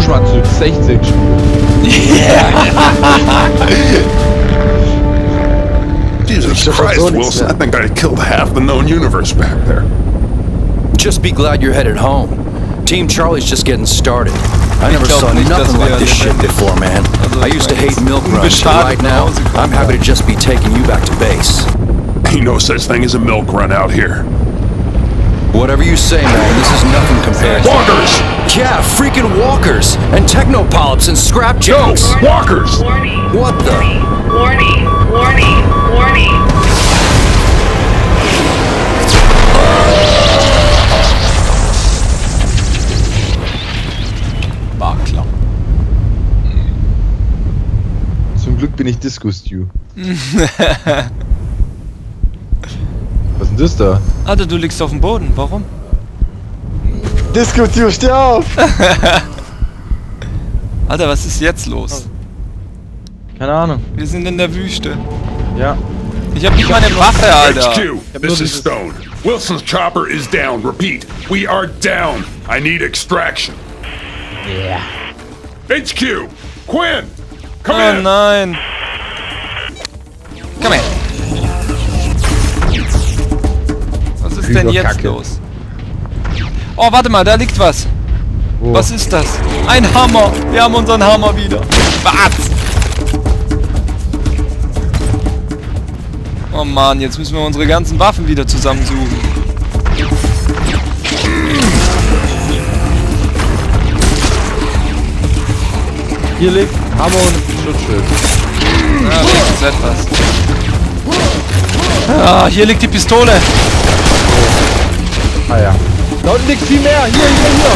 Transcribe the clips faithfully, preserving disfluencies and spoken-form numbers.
mal zu sechzig Jesus Christ, Wilson, I think I killed half the known universe back there. Just be glad you're headed home. Team Charlie's just getting started. I never saw nothing like this shit before, man. I used to hate milk runs, but right now, I'm happy to just be taking you back to base. Ain't no such thing as a milk run out here. Whatever you say, man, this is nothing compared to... Walkers! Yeah, freaking walkers! And technopolyps and scrapjacks! No! Walkers! Warning! What the? Warning! Warning! Warning! War klar. Zum Glück bin ich Disco-Stew. Was ist denn das da? Alter, du liegst auf dem Boden. Warum? Disco-Stew, steh auf! Alter, was ist jetzt los? Keine Ahnung. Wir sind in der Wüste. Ja. Ich hab nicht mal eine Waffe, Alter. H Q, this is Stone. Wilson's chopper is down. Repeat, we are down. I need extraction. Yeah. H Q, Quinn, come Oh in. nein. Komm her. Was ist denn jetzt Kacke. los? Oh, warte mal, da liegt was. Wo? Was ist das? Ein Hammer. Wir haben unseren Hammer wieder. Was? Oh Mann, jetzt müssen wir unsere ganzen Waffen wieder zusammensuchen. Hier liegt Hammer und Schutzschild. Ah, wenigstens etwas. Ah, hier liegt die Pistole. Ah ja. Da unten liegt viel mehr. Hier, hier, hier.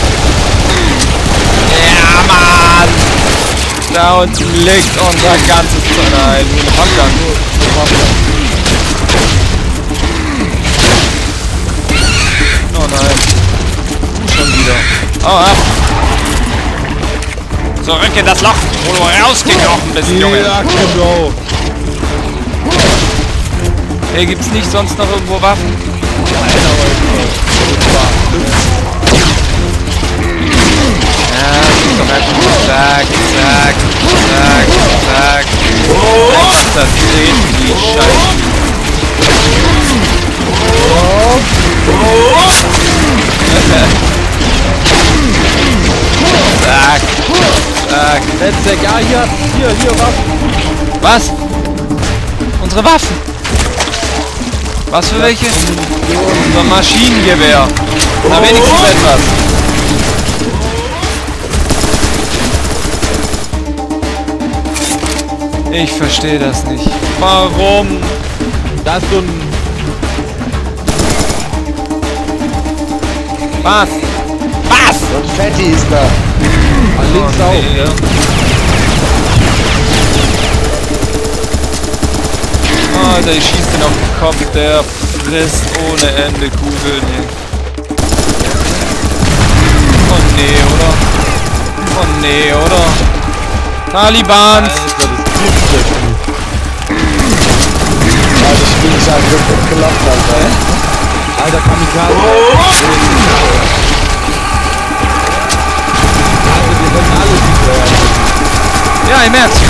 Ja, Mann. Da unten liegt unser ganzes... Nein, nur eine Pumpgun. Oh nein. Schon wieder. Oh, ab. Zurück in das Loch, wo du rausgekrochen bist, Junge. Ja, genau. Hey, gibt's nicht sonst noch irgendwo Waffen? Ja, gib doch einfach nur zack, zack, zack, zack. Einfach das drehen, die Scheiße. Zack, zack. Netzwerk, ja, hier, hier, hier, Waffen. Was? Unsere Waffen? Was für welche? Unser Maschinengewehr. Na, wenigstens etwas. Ich verstehe das nicht. Warum? Da ist so ein... Was? Was? So ein Fetti ist da. Ah, links Oh, auch. nee. Alter, ich schieß den auf den Kopf, der frisst ohne Ende Kugeln hier. Oh nee, oder? Oh nee, oder? Talibans! Alter, das gibt's ja nicht. Ja, das Spiel ist halt wirklich gelacht, Alter. Alter, Kamikaze. Alter, wir können alles nicht. Ja, ich merk's.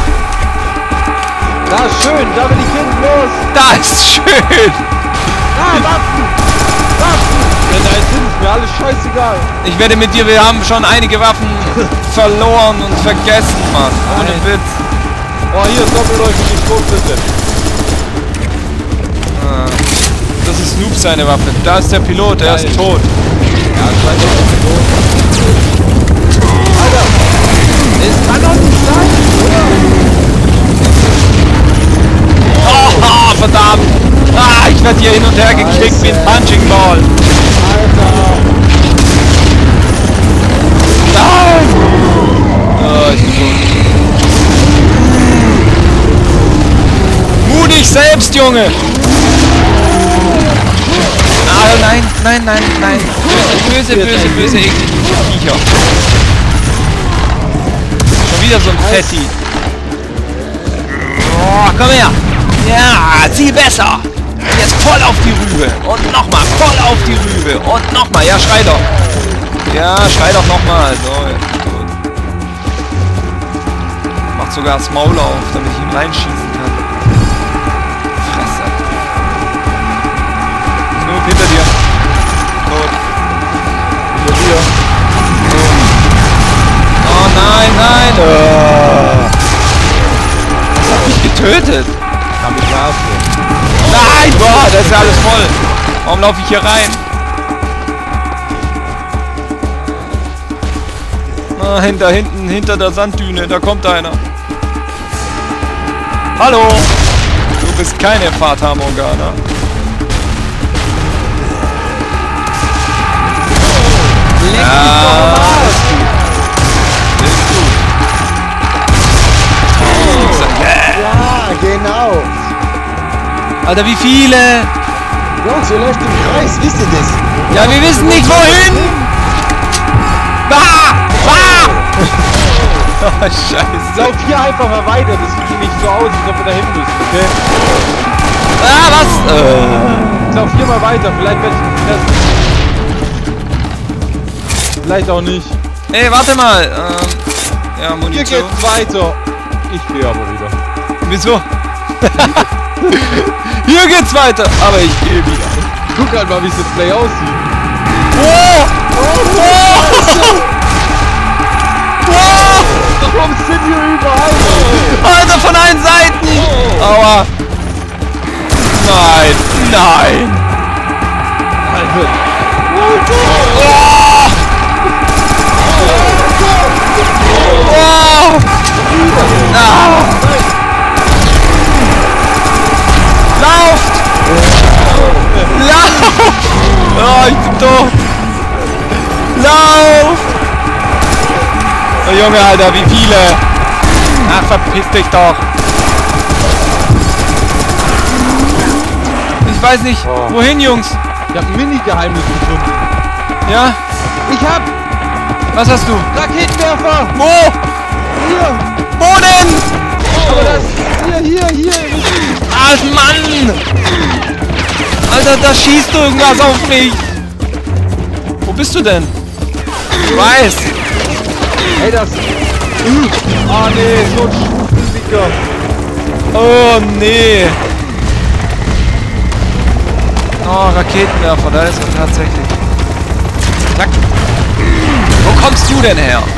Da ist schön, da will ich hin, los! Da ist schön! Ah, Waffen! Waffen! Ja, da ist hin, ist mir alles scheißegal. Ich wette mit dir, wir haben schon einige Waffen verloren und vergessen, Mann. Ohne Nein. Witz. Oh, hier ist doppelläufig tot, bitte. Ah, das ist Snoop seine Waffe. Da ist der Pilot, der ist tot. Ja, scheint doch nicht tot. Alter! Es kann doch nicht sein, oder? Oh, verdammt! Ah, ich werde hier hin und her gekickt wie ein Punching Ball. Alter! Nein! Oh, ich bin tot. Mutig selbst, Junge! Ah, nein, nein, nein, nein. Böse, böse, böse, böse, eklige Viecher. Schon wieder so ein Fetti. Oh, komm her! Ja, zieh besser! Jetzt voll auf die Rübe! Und nochmal, voll auf die Rübe! Und nochmal, ja, schrei doch! Ja, schrei doch nochmal. So, jetzt ist tot. Macht sogar das Maul auf, damit ich ihn reinschießen kann. Fresse. Snoop, hinter dir. Tot. Hinter dir. Oh nein, nein. Oh. Das hat mich getötet. Kamikaze. Nein, boah, das ist ja alles voll. Warum laufe ich hier rein? Ah, hinter, hinten, hinter der Sanddüne, da kommt einer. Hallo! Du bist keine Fata Morgana. Ja, ist gut. Ja, genau. Alter, wie viele? Jungs, ihr läuft im Kreis, wisst ihr das? Ja, wir wissen nicht wohin! Ah! Ah! Oh, Scheiße. Lauf hier einfach mal weiter, das sieht nicht so aus, als ob wir da hin müssen, okay? Ah, was? Äh. Lauf hier mal weiter, vielleicht werde ich das. Vielleicht auch nicht. Ey, warte mal. Ähm, ja, Hier Munition. geht's weiter. Ich gehe aber wieder. Wieso? Hier geht's weiter, aber ich gehe wieder. Guck halt mal, wie das Play aussieht. Oh! Oh! Oh! Warum sind hier überall? Alter, von allen Seiten! Aua! Nein! Nein! Alter. Oh! Oh! Ah! Lauft! Lauf! Oh, ich bin tot! Lauf! Oh Junge, Alter, wie viele? Ach, verpiss dich doch! Ich weiß nicht, Oh. wohin, Jungs? Ich hab ein Mini-Geheimnis gefunden. Ja? Ich hab Was hast du? Raketenwerfer! Wo? Hier! Wo denn? Aber das... Hier, hier, hier! Ach, Mann! Alter, da schießt irgendwas auf mich! Wo bist du denn? Ich weiß! Ey, das... Ah, nee, so ein Stufendicker. Oh, nee! Oh, Raketenwerfer, da ist er tatsächlich. Zack! Wo kommst du denn her?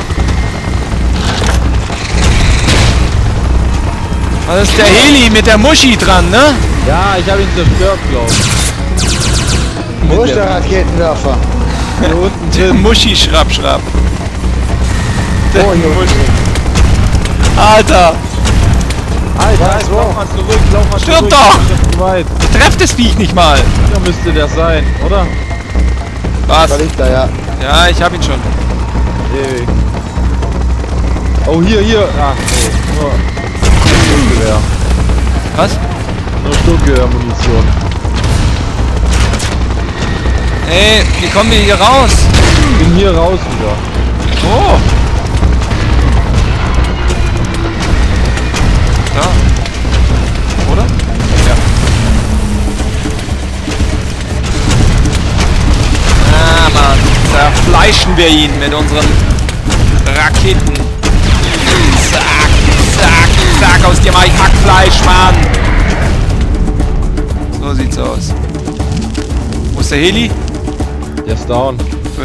Das ist der Heli mit der Muschi dran, ne? Ja, ich habe ihn zerstört, glaub ich. Wo ist der Raketenwerfer? Hier unten Der drin. Muschi-Schrapp-Schrapp. Der Oh, Junge. Muschi. Alter! Alter, jetzt lauf mal zurück, lauf mal Stirb zurück. doch! Das ist zu weit. Ich treff das Viech nicht mal! Hier müsste der sein, oder? Was? Da liegt er, ja. Ja, ich hab ihn schon. Ewig. Oh, hier, hier. Ach, nee. Nur Sturmgewehr. Was? Nur Sturmgewehr-Munition. Ey, wie kommen wir hier raus? Ich bin hier raus wieder. Oh! Da. Oder? Ja. Ah, Mann. Zerfleischen wir ihn mit unseren Raketen. Zack, zack, zack. Aus dir mach ich Hackfleisch, Mann. So sieht's aus. Wo ist der Heli? Der ist down. Gut.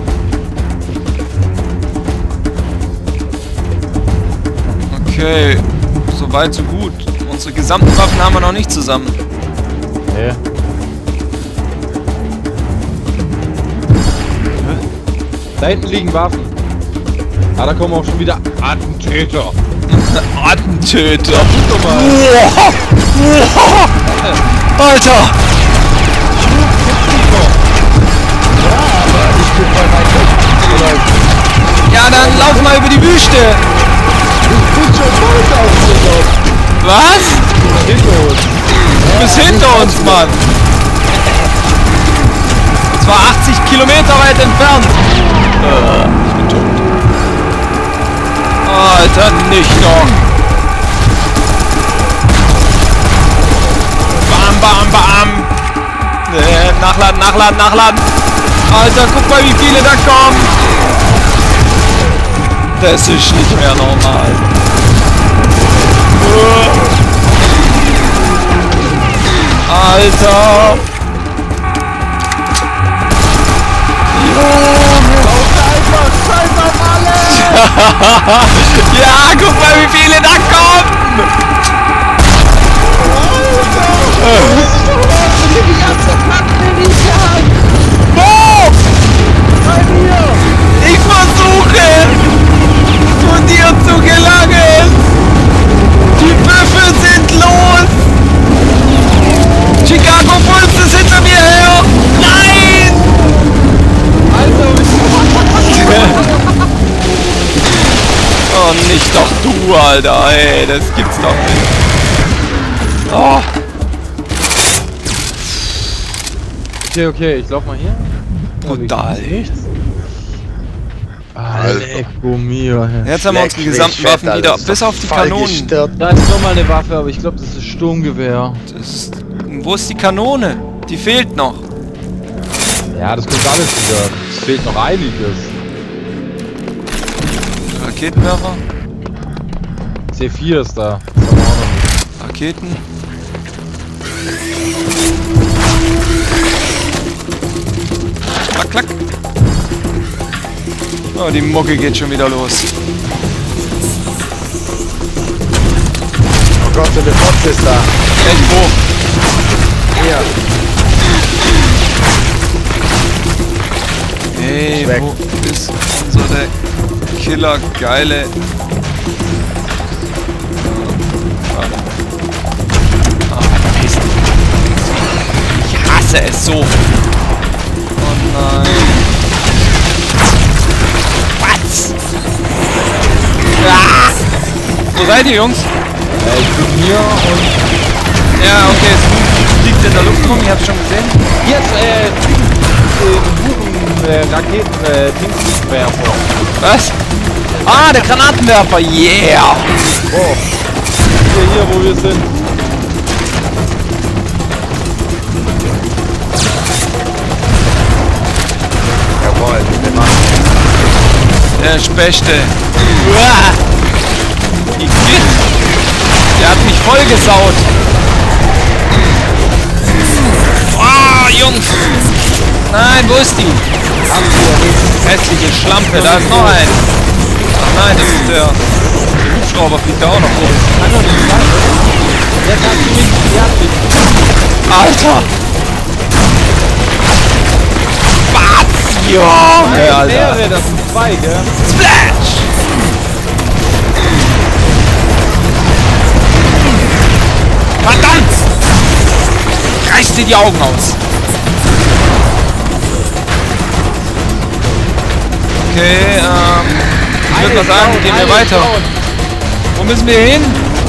Okay, so weit, so gut. Unsere gesamten Waffen haben wir noch nicht zusammen. Nee. Da hinten liegen Waffen. Ah, da kommen auch schon wieder Attentäter. Attentöter. Guck doch mal. Alter! Ich bin voll weit weg. Ja, dann lauf mal über die Wüste. Ich bin schon voll aufgelaufen. Was? Hinter uns. Du bist hinter uns, Mann. Und zwar achtzig Kilometer weit entfernt. Äh, ich bin tot. Alter, nicht doch. Bam, bam, bam. Äh, nachladen, nachladen, nachladen. Alter, guck mal, wie viele da kommen. Das ist nicht mehr normal. Alter. Ja, guck mal, wie viele da kommen! Wo? Ich versuche, zu dir zu gelangen! Die Büffel sind los! Chicago Bulls ist hinter mir her! Nein! Oh, nicht doch du, Alter, ey, das gibt's doch nicht. Oh. Okay, okay, ich lauf mal hier. Brutal. Nichts. Alter, mio. Jetzt haben wir unsere gesamten Waffen wieder, bis auf die Kanonen. Da ist nochmal eine Waffe, aber ich glaube, das ist Sturmgewehr. Das ist, wo ist die Kanone? Die fehlt noch. Ja, das kommt alles wieder. Es fehlt noch einiges. Raketenwerfer? C vier ist da. Das haben wir auch noch nicht. Raketen. Klack, klack. Oh, die Mucke geht schon wieder los. Oh Gott, so eine Fotze ist da. Echt wo? Hier. Hey, Weg. wo ist unsere Killer geile? Ah, verpiss dich. Ich hasse es so. Oh nein. Was? Ah! Wo seid ihr, Jungs? Äh, ich bin hier und... Ja, okay, es liegt in der Luft rum, ihr habt schon gesehen. Jetzt, äh, den Buchen, äh, Raketen, äh, Dingswerfer. Was? Ah, der Granatenwerfer, yeah! Oh. Hier, hier, wo wir sind. Jawohl, wir machen. Der Spechte. Uah! Igitt! Der hat mich vollgesaut. Ah, Jungs! Nein, wo ist die? Hässliche Schlampe, da ist noch ein. Ach nein, das ist der Hubschrauber, fliegt da auch noch rum. Jetzt hast du mich, die hat mich. Alter! Was? Junge, Ja, Alter! mehrere, das sind zwei, gell? Splash! Verdammt! Reiß dir die Augen aus! Okay, ähm... ich würde mal sagen, gehen wir weiter. Wo müssen wir hin?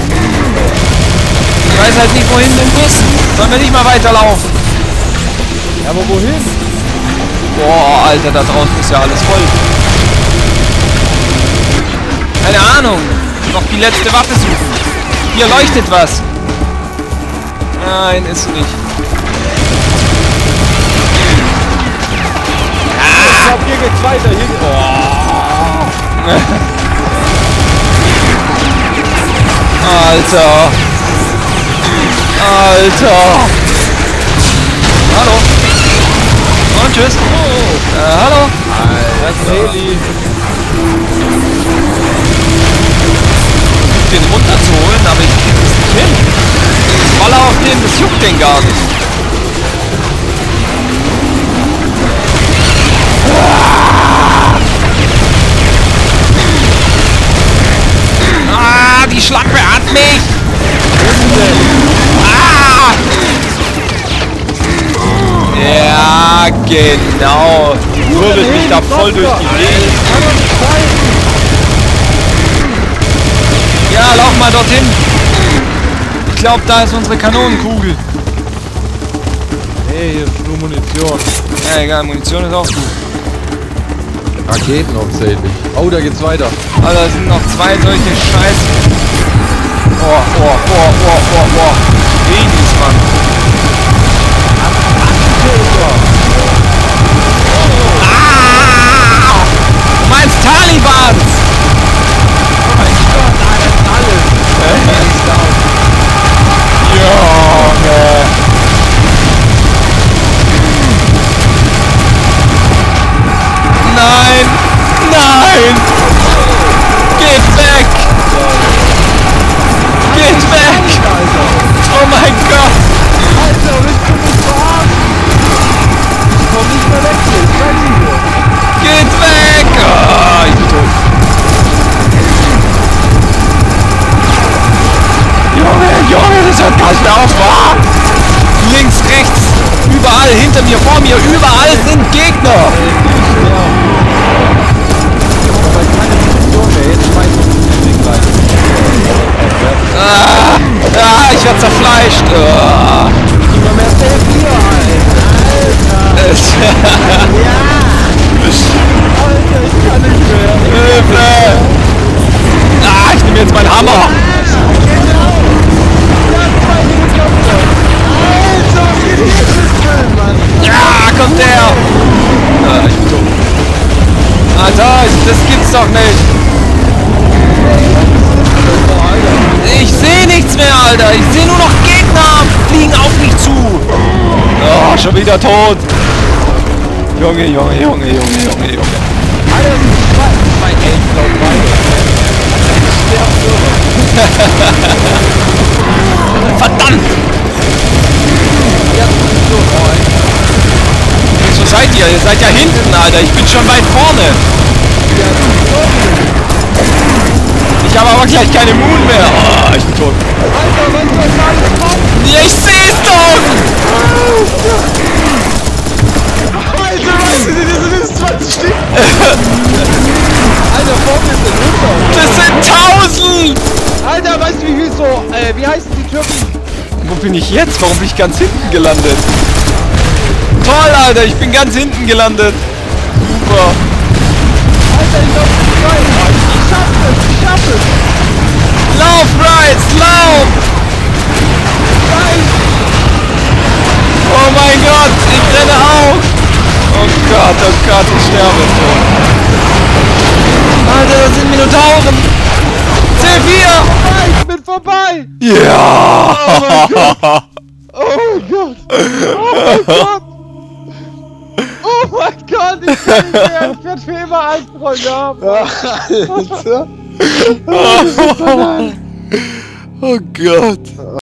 Ich weiß halt nicht, wohin mit dem Bus. Sollen wir nicht mal weiterlaufen? Ja, aber wohin? Boah, Alter, da draußen ist ja alles voll. Keine Ahnung. Noch die letzte Waffe suchen. Hier leuchtet was. Nein, ist sie nicht. Ich glaub, hier geht's weiter. Hier geht's... Oh. Alter. Alter. Hallo. Und tschüss. Äh, hallo. Das ist Heli. Den runterzuholen, aber ich krieg das nicht hin. Baller auf den, das juckt den gar nicht. Ah, die Schlampe hat mich. Ah! Ja, genau. Die wirbelt mich da voll durch die Gegend. Ja, lauf mal dorthin. Ich glaube, da ist unsere Kanonenkugel. Hey, hier ist nur Munition. Ja, egal, Munition ist auch gut. Raketen hauptsächlich. Oh, da geht's weiter. Aber da sind noch zwei solche Scheiße. Oh, oh, oh, oh, oh, oh. Riegis, Mann. Alter, das gibt's doch nicht. Ich sehe nichts mehr, Alter. Ich sehe nur noch Gegner fliegen auf mich zu. Oh, schon wieder tot. Junge, Junge, Junge, Junge, Junge, Junge. Alter, das ist zwei, zwei Elf, glaub ich. Verdammt! Wo seid ihr? Ihr seid ja hinten, Alter. Ich bin schon weit vorne. Ich habe aber gleich keine Moon mehr. Oh, ich bin tot. Alter, was soll das alles kommen? Ja, ich seh's doch! Alter, weißt du, das sind zwanzig Stück. Alter, vor mir sind runter. Das sind tausend! Alter, weißt du, wie viel so, äh, wie heißen die Türken? Wo bin ich jetzt? Warum bin ich ganz hinten gelandet? Toll, Alter, ich bin ganz hinten gelandet. Super. Alter, ich lauf nicht rein. Ich schaff es, ich schaff es. Lauf, Rides, lauf! Nein. Oh mein Gott, ich renne auch! Oh Gott, oh Gott, ich sterbe schon. Alter, das sind Minotauren! C vier! Ich bin vorbei. Ja! Oh mein Gott. Oh mein Gott. Oh mein Gott, ich kann nicht mehr. Ich werde für immer Albträume haben. Alter. Oh Gott!